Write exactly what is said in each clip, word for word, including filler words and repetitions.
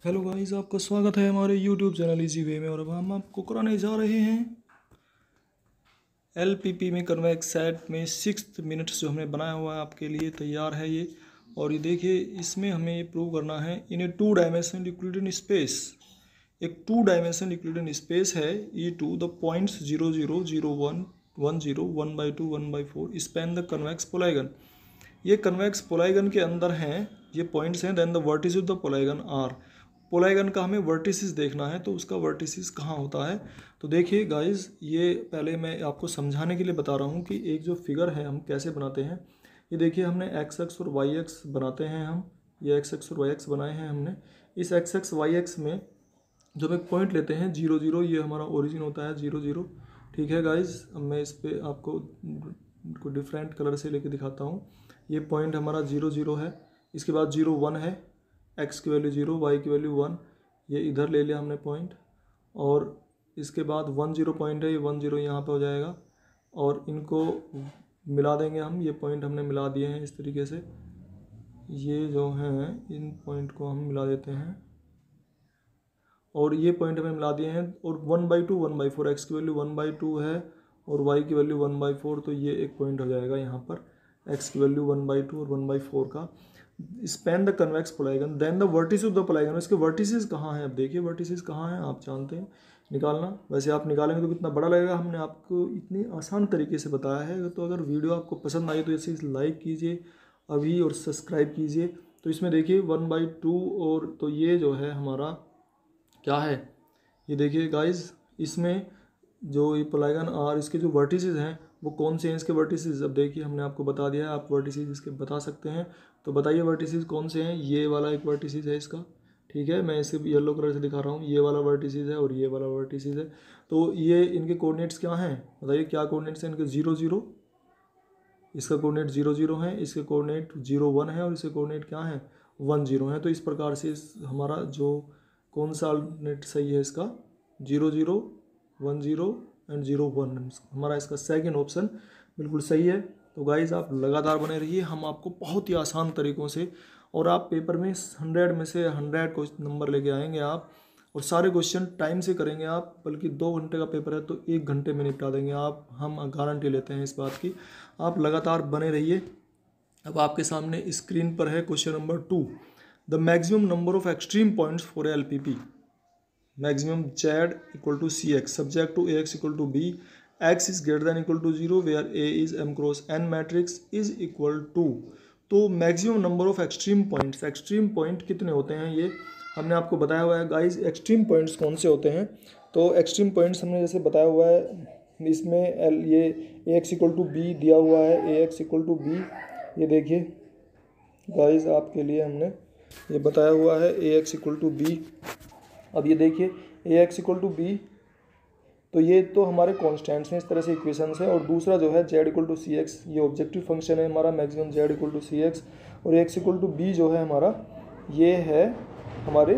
Hello guys, आपका स्वागत है हमारे यूट्यूब चैनल इजी वे में। और अब हम आपको कराने जा रहे हैं एलपीपी में कन्वेक्स सेट में सिक्स्थ मिनट्स जो हमने बनाया हुआ है आपके लिए तैयार है ये। और ये देखिए, इसमें हमें ये प्रूव करना है in a two dimension Euclidean space. एक टू डायमेंशन यूक्लिडियन स्पेस है E two the points zero zero zero one one zero one by two one by four span the convex polygon. ये convex polygon के अंदर हैं ये points हैं। Then the vertices of the polygon are. Polygon का हमें vertices देखना है, तो उसका वर्टिसिस कहाँ होता है। तो देखिए गाइस, ये पहले मैं आपको समझाने के लिए बता रहा हूँ कि एक जो फिगर है हम कैसे बनाते हैं। ये देखिए, हमने एक्स एक्स और वाई एक्स बनाते हैं हम। ये एक्स एक्स और वाई एक्स बनाए हैं हमने। इस एक्स एक्स वाई एक्स में जब एक पॉइंट लेते हैं जीरो जीरो, ये हमारा ओरिजिन होता है जीरो जीरो। ठीक है गाइस, अब मैं इस पर आपको को डिफरेंट कलर से लेके दिखाता हूँ। ये पॉइंट हमारा जीरो जीरो है। इसके बाद जीरो वन है, एक्स की वैल्यू जीरो, वाई की वैल्यू वन। ये इधर ले लिया हमने पॉइंट। और इसके बाद वन जीरो पॉइंट है, ये वन जीरो यहाँ पे हो जाएगा। और इनको मिला देंगे हम। ये पॉइंट हमने मिला दिए हैं इस तरीके से। ये जो हैं इन पॉइंट को हम मिला देते हैं और ये पॉइंट हमें मिला दिए हैं। और one by two one by four, X की वैल्यू वन बाई टू है और वाई की वैल्यू वन बाई फोर। तो ये एक पॉइंट हो जाएगा यहाँ पर, एक्स की वैल्यू वन बाई टू और वन बाई फोर का। Span the convex polygon then the vertices of the polygon. इसके वर्टिसेस कहाँ हैं? अब देखिए वर्टिसेस कहाँ हैं, आप जानते हैं निकालना। वैसे आप निकालेंगे तो कितना बड़ा लगेगा। हमने आपको इतनी आसान तरीके से बताया है। तो अगर वीडियो आपको पसंद आई तो इसे लाइक कीजिए अभी और सब्सक्राइब कीजिए। तो इसमें देखिए वन बाई टू और तो ये जो है हमारा क्या है, ये देखिए गाइज, इसमें जो ये पोलाइगन आर, इसके जो वर्टिसेस हैं वो कौन से हैं इसके वर्टिसेस। अब देखिए हमने आपको बता दिया है, आप वर्टिसेस इसके बता सकते हैं। तो बताइए वर्टिसेस कौन से हैं। ये वाला एक वर्टिसेस है इसका, ठीक है, मैं इसे येलो कलर से दिखा रहा हूँ। ये वाला वर्टिसेस है और ये वाला वर्टिसेस है। तो ये इनके कोऑर्डिनेट्स क्या हैं, बताइए क्या कोऑर्डिनेट्स हैं इनके। जीरो जीरो, इसका कोऑर्डिनेट जीरो जीरो है, इसके कोऑर्डिनेट जीरो वन है और इसके कोऑर्डिनेट क्या है, वन जीरो है। तो इस प्रकार से इस हमारा जो कौन सा नेट सही है इसका, zero zero one zero and zero one, हमारा इसका सेकंड ऑप्शन बिल्कुल सही है। तो गाइज आप लगातार बने रहिए, हम आपको बहुत ही आसान तरीक़ों से, और आप पेपर में हंड्रेड में से हंड्रेड क्वेश्चन नंबर लेके आएंगे आप, और सारे क्वेश्चन टाइम से करेंगे आप। बल्कि दो घंटे का पेपर है तो एक घंटे में निपटा देंगे आप, हम गारंटी लेते हैं इस बात की। आप लगातार बने रहिए। अब आपके सामने स्क्रीन पर है question number two, the maximum number of extreme points for L P P. Maximum Z equal to C X subject to A X equal to B, X is greater than equal to zero where A is M cross N matrix is equal to. तो maximum number of extreme points, extreme point कितने होते हैं ये हमने आपको बताया हुआ है गाइज। एक्सट्रीम पॉइंट्स कौन से होते हैं, तो एक्सट्रीम पॉइंट्स हमने जैसे बताया हुआ है इसमें एल ये A X equal to B दिया हुआ है, A X equal to B. ये देखिए गाइज आपके लिए हमने ये बताया हुआ है A X equal to B. अब ये देखिए A X equal to B, तो ये तो हमारे कॉन्स्टेंट्स हैं, इस तरह से इक्वेशंस है। और दूसरा जो है Z equal to C X, ये ऑब्जेक्टिव फंक्शन है हमारा, maximum Z equal to C X. और एक्स इक्वल टू बी जो है हमारा, ये है हमारे,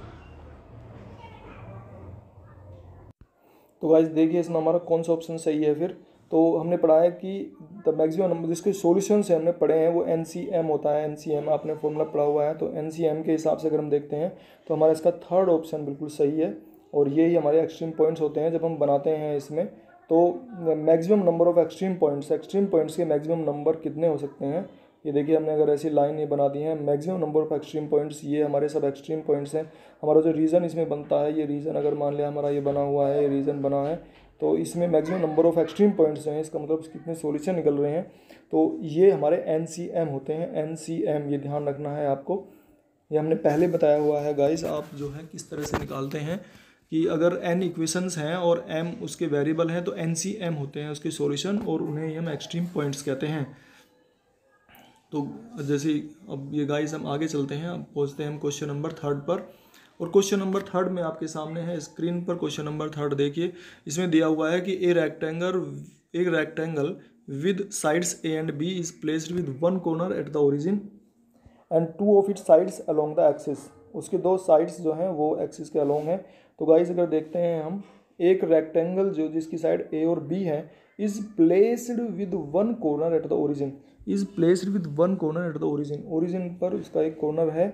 तो गाइस देखिए इसमें हमारा कौन सा ऑप्शन सही है फिर। तो हमने पढ़ा है कि द मैक्सिमम नंबर, जिसके सॉल्यूशन से हमने पढ़े हैं वो एन सी एम होता है। एन सी एम आपने फॉर्मूला पढ़ा हुआ है, तो एन सी एम के हिसाब से अगर हम देखते हैं तो हमारा इसका थर्ड ऑप्शन बिल्कुल सही है। और ये ही हमारे एक्सट्रीम पॉइंट्स होते हैं जब हम बनाते हैं इसमें। तो maximum number of extreme points, extreme points के मैक्सिमम नंबर कितने हो सकते हैं। ये देखिए हमने अगर ऐसी लाइन ये बना दी है, maximum number of extreme points, ये हमारे सब एक्सट्रीम पॉइंट्स हैं। हमारा जो रीजन इसमें बनता है, ये रीजन अगर मान लिया हमारा ये बना हुआ है, ये रीजन बना है, तो इसमें maximum number of extreme points हैं, इसका मतलब कितने सॉल्यूशन निकल रहे हैं। तो ये हमारे एन सी एम होते हैं, एन सी एम, ये ध्यान रखना है आपको। ये हमने पहले बताया हुआ है गाइस। आप जो है किस तरह से निकालते हैं कि अगर एन इक्वेशंस हैं और एम उसके वेरिएबल हैं तो एन सी एम होते हैं उसके सॉल्यूशन, और उन्हें हम एक्सट्रीम पॉइंट्स कहते हैं। तो जैसे अब ये गाइस हम आगे चलते हैं, अब पहुँचते हैं हम क्वेश्चन नंबर थर्ड पर। और क्वेश्चन नंबर थर्ड में आपके सामने है स्क्रीन पर क्वेश्चन नंबर थर्ड। देखिए इसमें दिया हुआ है कि ए रेक्टेंगल एक rectangle with sides A and B is placed with one corner at the origin and two of its sides along the axis. उसके दो साइड्स जो हैं वो एक्सिस के अलोंग हैं। तो गाइस अगर देखते हैं हम, एक रेक्टेंगल जो जिसकी साइड ए और बी है is placed with one corner at the origin, is placed with one corner at the origin. Origin पर उसका एक कॉर्नर है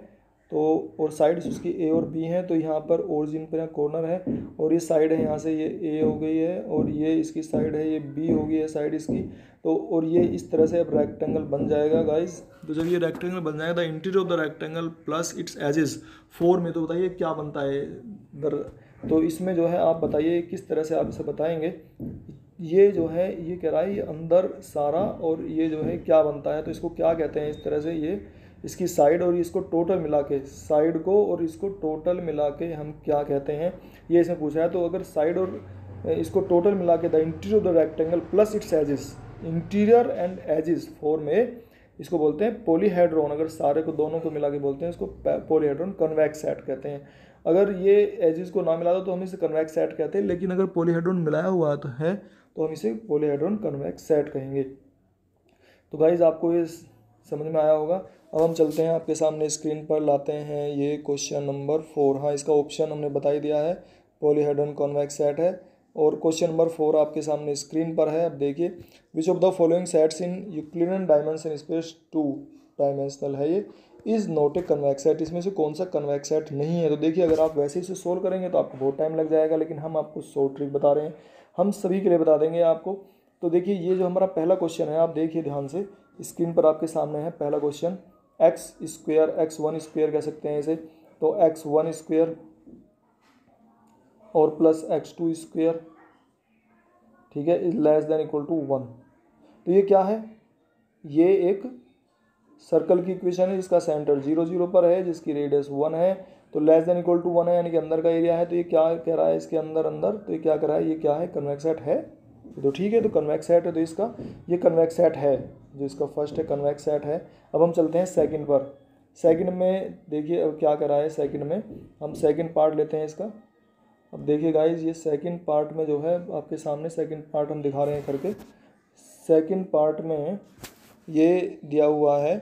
तो और साइड्स उसकी ए और बी हैं, तो यहाँ पर ओरिजिन पर कॉर्नर है और ये साइड है, यहाँ से ये ए हो गई है और ये इसकी साइड है, ये बी हो गई है साइड इसकी। तो और ये इस तरह से अब रेक्टेंगल बन जाएगा गाइस। तो जब ये रेक्टेंगल बन जाएगा, the interior of the rectangle plus its edges four में, तो बताइए क्या बनता है दर। तो इसमें जो है आप बताइए किस तरह से आप इसे बताएंगे। ये जो है ये कह रहा है ये अंदर सारा और ये जो है क्या बनता है, तो इसको क्या कहते हैं इस तरह से, ये इसकी साइड और इसको टोटल मिला के, साइड को और इसको टोटल मिला के हम क्या कहते हैं, ये इसमें पूछा है। तो अगर साइड और इसको टोटल मिला के the interior of the rectangle plus its edges, interior and edges four में, इसको बोलते हैं पॉलीहेड्रॉन। अगर सारे को दोनों को मिला के बोलते हैं इसको पॉलीहेड्रॉन, कन्वेक्स सेट कहते हैं। अगर ये एजेस को ना मिला दो तो हम इसे कन्वेक्स सेट कहते हैं, लेकिन अगर पॉलीहेड्रॉन मिलाया हुआ तो है तो हम इसे पॉलीहेड्रॉन कन्वेक्स सेट कहेंगे। तो गाइज आपको ये समझ में आया होगा। अब हम चलते हैं आपके सामने स्क्रीन पर लाते हैं ये क्वेश्चन नंबर फोर। हाँ, इसका ऑप्शन हमने बता ही दिया है, पॉलीहेड्रॉन कॉन्वेक्स सेट है। और क्वेश्चन नंबर फोर आपके सामने स्क्रीन पर है। अब देखिए, which of the following sets in Euclidean dimension space two dimensional है, ये is not a convex set. इसमें से कौन सा कन्वेक्स सेट नहीं है। तो देखिए, अगर आप वैसे ही से सोल्व करेंगे तो आपको बहुत टाइम लग जाएगा, लेकिन हम आपको शॉर्ट ट्रिक बता रहे हैं, हम सभी के लिए बता देंगे आपको। तो देखिए, ये जो हमारा पहला क्वेश्चन है, आप देखिए ध्यान से, स्क्रीन पर आपके सामने है पहला question. X square, X one square कह सकते हैं इसे, तो एक्स वन स्क्वेयर और प्लस एक्स टू स्क्वेयर, ठीक है, is less than equal to one. तो ये क्या है, ये एक सर्कल की इक्वेशन है जिसका सेंटर जीरो जीरो पर है, जिसकी रेडियस वन है, तो less than equal to one है, यानी कि अंदर का एरिया है। तो ये क्या कह रहा है इसके अंदर अंदर, तो ये क्या कर रहा है, ये क्या है, कन्वेक्स सेट है। तो ठीक है, तो कन्वेक्स सेट है, तो इसका ये कन्वेक्स सेट है, जो इसका फर्स्ट है कन्वेक्स सेट है। अब हम चलते हैं सेकंड पर। सेकंड में देखिए अब क्या कर रहा है, सेकंड में हम सेकंड पार्ट लेते हैं इसका। अब देखिए गाइज, ये सेकंड पार्ट में जो है आपके सामने सेकंड पार्ट हम दिखा रहे हैं करके। सेकंड पार्ट में ये दिया हुआ है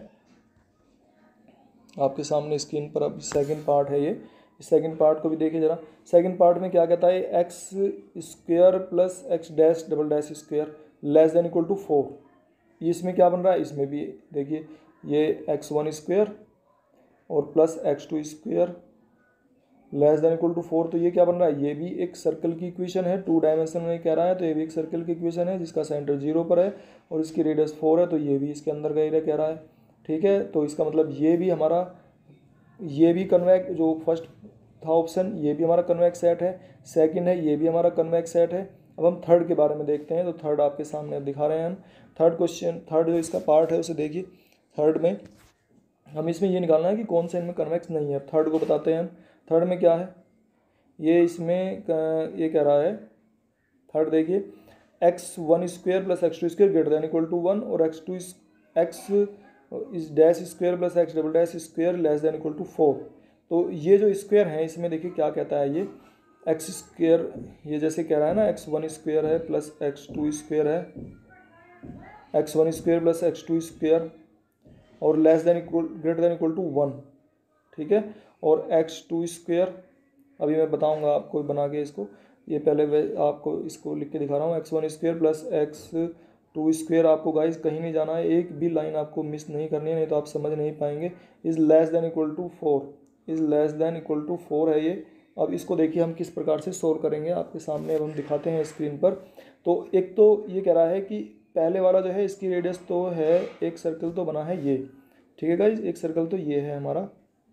आपके सामने स्क्रीन पर। अब सेकंड पार्ट है ये, सेकंड पार्ट को भी देखिए जरा। सेकंड पार्ट में क्या कहता है, X square plus X dash double dash square less than equal to four. इसमें क्या बन रहा है, इसमें भी देखिए, ये एक्स वन स्क्वेयर और plus X two square less than equal to four. तो ये क्या बन रहा है, ये भी एक सर्कल की इक्वेशन है, टू डायमेंशन में कह रहा है, तो ये भी एक सर्कल की इक्वेशन है जिसका सेंटर जीरो पर है और इसकी रेडियस फोर है, तो ये भी इसके अंदर का एरिया कह रहा है। ठीक है, तो इसका मतलब ये भी हमारा, ये भी कन्वेक्स, जो फर्स्ट था ऑप्शन, ये भी हमारा कन्वेक्स सेट है। सेकंड है, ये भी हमारा कन्वेक्स सेट है। अब हम थर्ड के बारे में देखते हैं। तो थर्ड आपके सामने दिखा रहे हैं हम। थर्ड क्वेश्चन, थर्ड जो इसका पार्ट है उसे देखिए। थर्ड में हम इसमें ये निकालना है कि कौन सा इनमें कन्वेक्स नहीं है। थर्ड को बताते हैं हम। थर्ड में क्या है, ये इसमें ये कह रहा है, थर्ड देखिए, X one square plus X two square greater than equal to one और एक्स टू एक्स इस dash square plus X double dash square less than equal to four. तो ये जो स्क्वेयर है इसमें देखिए क्या कहता है, ये एक्स स्क्वेयर, ये जैसे कह रहा है ना, एक्स वन स्क्वेयर है प्लस एक्स टू स्क्वेयर है, X one square plus X two square और less than equal greater than equal to one. ठीक है, और एक्स टू स्क्वेयर, अभी मैं बताऊंगा आपको बना के इसको, ये पहले आपको इसको लिख के दिखा रहा हूँ। X one square plus X two square, आपको गाइस कहीं नहीं जाना है, एक भी लाइन आपको मिस नहीं करनी है, नहीं तो आप समझ नहीं पाएंगे। Is less than equal to four, is less than equal to four है ये। अब इसको देखिए हम किस प्रकार से सोल्व करेंगे आपके सामने, अब हम दिखाते हैं स्क्रीन पर। तो एक तो ये कह रहा है कि पहले वाला जो है इसकी रेडियस तो है, एक सर्कल तो बना है ये, ठीक है गाइस, एक सर्कल तो ये है हमारा,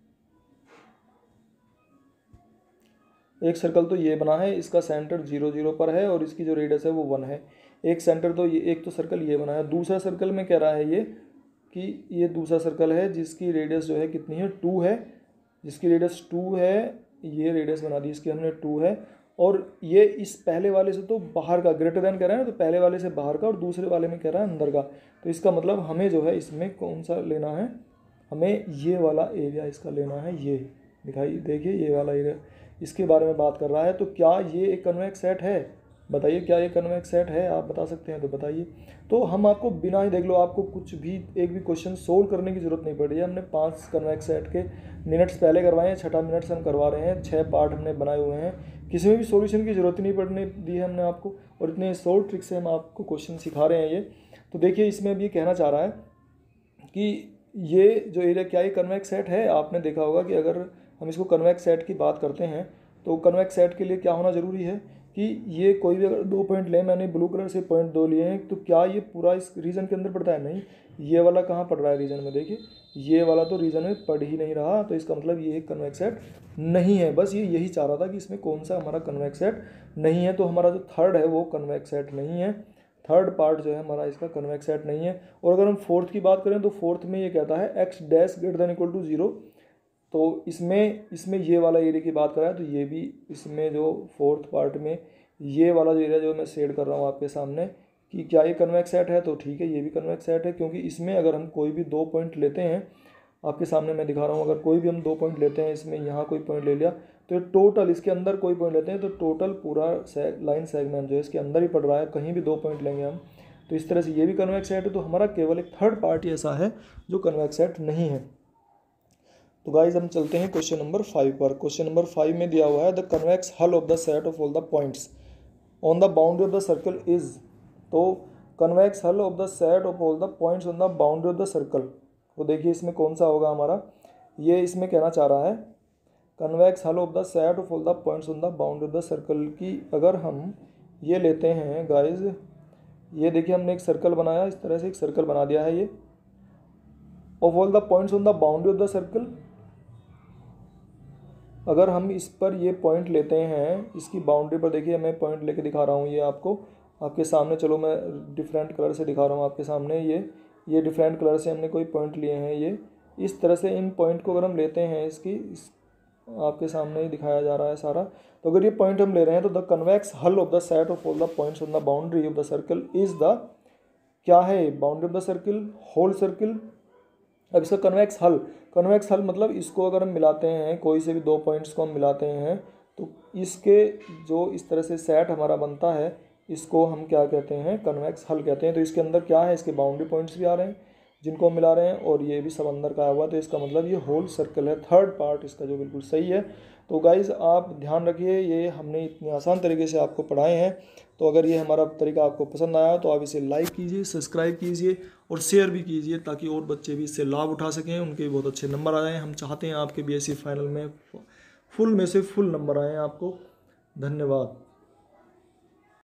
एक सर्कल तो ये बना है, इसका सेंटर जीरो जीरो पर है और इसकी जो रेडियस है वो वन है। एक सेंटर तो ये, एक तो सर्कल ये बना है। दूसरा सर्कल में कह रहा है ये कि ये दूसरा सर्कल है जिसकी रेडियस जो है कितनी है, टू है, जिसकी रेडियस टू है, ये रेडियस बना दी इसकी हमने टू है। और ये इस पहले वाले से तो बाहर का, ग्रेटर देन कह रहा है ना, तो पहले वाले से बाहर का और दूसरे वाले में कह रहा है अंदर का। तो इसका मतलब हमें जो है इसमें कौन सा लेना है, हमें ये वाला एरिया इसका लेना है, ये दिखाई देखिए, ये वाला एरिया इसके बारे में बात कर रहा है। तो क्या ये एक कन्वेक्स सेट है, बताइए क्या ये कन्वेक्स सेट है, आप बता सकते हैं तो बताइए। तो हम आपको बिना ही देख लो, आपको कुछ भी एक भी क्वेश्चन सोल्व करने की जरूरत नहीं पड़ रही है। हमने पांच कन्वेक्स सेट के मिनट्स पहले करवाए हैं, छठा मिनट से हम करवा रहे हैं, छः पार्ट हमने बनाए हुए हैं, किसी में भी सॉल्यूशन की जरूरत नहीं पड़ने दी है हमने आपको, और इतने सोल्व ट्रिक से हम आपको क्वेश्चन सिखा रहे हैं ये। तो देखिए इसमें अब ये कहना चाह रहा है कि ये जो एरिया क्या, ये कन्वेक्स सेट है। आपने देखा होगा कि अगर हम इसको कन्वेक्स सेट की बात करते हैं तो कन्वेक्स सेट के लिए क्या होना ज़रूरी है कि ये कोई भी अगर दो पॉइंट लें, मैंने ब्लू कलर से पॉइंट दो लिए हैं, तो क्या ये पूरा इस रीजन के अंदर पड़ता है? नहीं, ये वाला कहाँ पड़ रहा है रीजन में, देखिए ये वाला तो रीजन में पड़ ही नहीं रहा, तो इसका मतलब ये एक कन्वेक्स सेट नहीं है। बस ये यही चाह रहा था कि इसमें कौन सा हमारा कन्वेक्स सेट नहीं है, तो हमारा जो थर्ड है वो कन्वेक्स सेट नहीं है, थर्ड पार्ट जो है हमारा इसका कन्वेक्स सेट नहीं है। और अगर हम फोर्थ की बात करें तो फोर्थ में ये कहता है X dash greater than equal to zero, तो इसमें इसमें ये वाला एरिया की बात करें तो ये भी इसमें जो फोर्थ पार्ट में ये वाला जो एरिया जो मैं शेड कर रहा हूँ आपके सामने कि क्या ये कन्वेक्स सेट है, तो ठीक है ये भी कन्वेक्स सेट है, क्योंकि इसमें अगर हम कोई भी दो पॉइंट लेते हैं, आपके सामने मैं दिखा रहा हूँ, अगर कोई भी हम दो पॉइंट लेते हैं, इसमें यहाँ कोई पॉइंट ले लिया तो टोटल इसके अंदर कोई पॉइंट लेते हैं तो टोटल पूरा सेग, लाइन सेगमेंट जो है इसके अंदर ही पड़ रहा है, कहीं भी दो पॉइंट लेंगे हम, तो इस तरह से ये भी कन्वेक्स सेट है। तो हमारा केवल एक थर्ड पार्ट ही ऐसा है जो कन्वेक्स सेट नहीं है। तो गाइज हम चलते हैं क्वेश्चन नंबर फाइव पर। क्वेश्चन नंबर फाइव में दिया हुआ है the convex hull of the set of all the points on the boundary of the circle is, तो convex hull of the set of all the points on the boundary of the circle, तो देखिए इसमें कौन सा होगा हमारा, ये इसमें कहना चाह रहा है convex hull of the set of all the points on the boundary of the circle की अगर हम ये लेते हैं गाइज, ये देखिए हमने एक सर्कल बनाया, इस तरह से एक सर्कल बना दिया है ये, of all the points on the boundary of the circle, अगर हम इस पर ये पॉइंट लेते हैं, इसकी बाउंड्री पर देखिए मैं पॉइंट लेके दिखा रहा हूँ ये आपको आपके सामने, चलो मैं डिफरेंट कलर से दिखा रहा हूँ आपके सामने, ये ये डिफरेंट कलर से हमने कोई पॉइंट लिए हैं, ये इस तरह से इन पॉइंट को अगर हम लेते हैं, इसकी इस, आपके सामने ही दिखाया जा रहा है सारा, तो अगर ये पॉइंट हम ले रहे हैं तो the convex hull of the set of all the points on the boundary of the circle is the, क्या है, boundary of the circle, whole circle. अब इसका कन्वेक्स हल, कन्वेक्स हल मतलब इसको अगर हम मिलाते हैं, कोई से भी दो पॉइंट्स को हम मिलाते हैं तो इसके जो इस तरह से सेट हमारा बनता है, इसको हम क्या कहते हैं, कन्वेक्स हल कहते हैं। तो इसके अंदर क्या है, इसके बाउंड्री पॉइंट्स भी आ रहे हैं जिनको हम मिला रहे हैं, और ये भी सब अंदर का आया हुआ, तो इसका मतलब ये होल सर्कल है, थर्ड पार्ट इसका जो बिल्कुल सही है। तो गाइज़ आप ध्यान रखिए, ये हमने इतने आसान तरीके से आपको पढ़ाए हैं, तो अगर ये हमारा तरीका आपको पसंद आया तो आप इसे लाइक कीजिए, सब्सक्राइब कीजिए और शेयर भी कीजिए, ताकि और बच्चे भी इससे लाभ उठा सकें, उनके भी बहुत अच्छे नंबर आ जाएँ। हम चाहते हैं आपके बीएससी फाइनल में फुल में से फुल नंबर आएँ आपको। धन्यवाद।